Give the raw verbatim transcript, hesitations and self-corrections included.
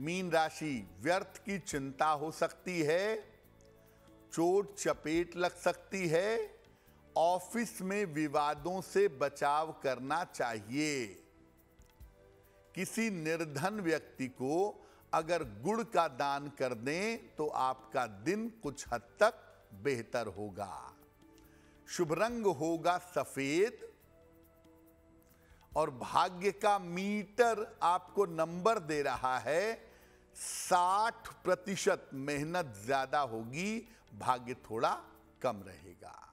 Mean राशि, व्यर्थ की चिंता हो सकती है, चोट चपेट लग सकती है, ऑफिस में विवादों से बचाव करना चाहिए। किसी निर्धन व्यक्ति को अगर गुड़ का दान कर दें तो आपका दिन कुछ हद तक बेहतर होगा। शुभ रंग होगा सफेद और भाग्य का मीटर आपको नंबर दे रहा है साठ प्रतिशत। मेहनत ज्यादा होगी, भाग्य थोड़ा कम रहेगा।